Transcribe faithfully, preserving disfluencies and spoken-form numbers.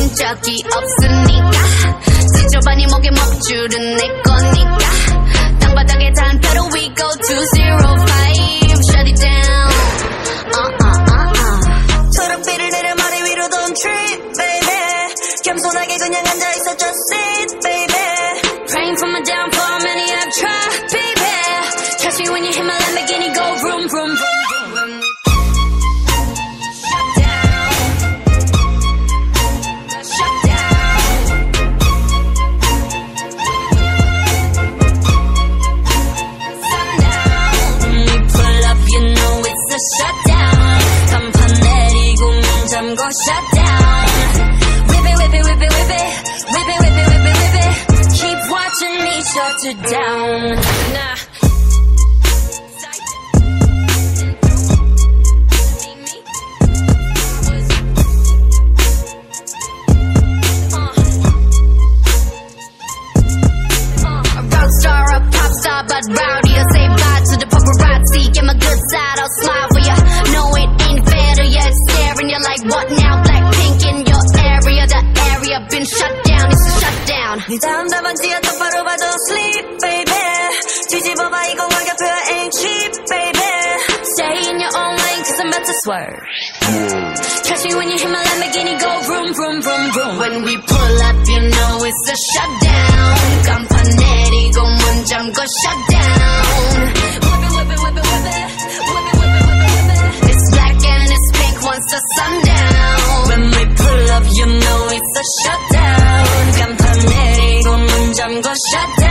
본 적이 없으니까 지저분이 목에 먹줄은 내 거니까 땅바닥에 단표로 we go to zero five shut it down uh uh uh uh 초록빛을 내려 머리 위로 don't trip baby 겸손하게 그냥 앉아있어 just sit baby praying for my downfall many I've tried baby catch me when you hit my Lamborghini go vroom vroom vroom go shut down. Whip it, whip it, whip it, whip it, whip it, whip it, whip it, whip it. Keep watching me shut it down. Nah. A rock star, a pop star, but rowdy. I say bye to the paparazzi. Get my good side, I'll smile for ya. No, it ain't fair to ya. It's staring you like what now? Blackpink in your area. The area been shut down. It's a shutdown. 네 다음 답안지야 똑바로 봐도 sleep baby. 뒤집어봐 이건 가격표야 ain't cheap baby. Stay in your own lane cause I'm about to swerve. Catch me when you hit my Lamborghini go vroom vroom vroom vroom. When we pull up you know it's a shutdown. 간판 내리고 문 잠궈 shut down. Whip it whip it whip it whip it. Whip it whip it whip it whip it. It's black and it's pink once the sun down. When we pull up you know it's a shutdown. 간판 내리고 문 잠궈 shut down.